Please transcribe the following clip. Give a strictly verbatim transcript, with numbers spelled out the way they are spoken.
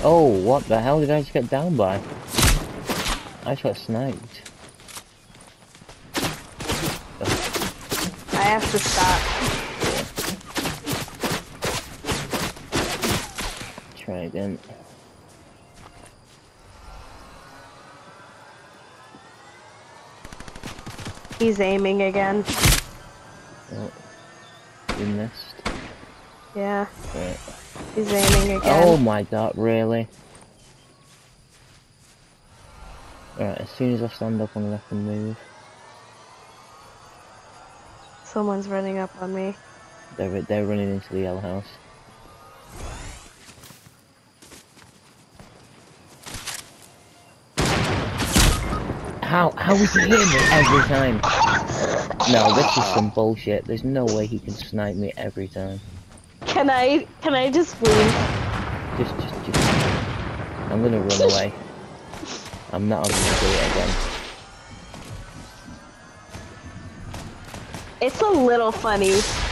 Oh, what the hell did I just get down by? I just got sniped. I have to stop. Try again. He's aiming again. Oh, you missed. Yeah. Right. He's aiming again. Oh my god, really? Alright, as soon as I stand up, I'm gonna have to move. Someone's running up on me. They're, they're running into the yellow house. How, how is he hitting me every time? No, this is some bullshit. There's no way he can snipe me every time. Can I, can I just leave? Just, just, just. I'm gonna run away. I'm not gonna do it again. It's a little funny.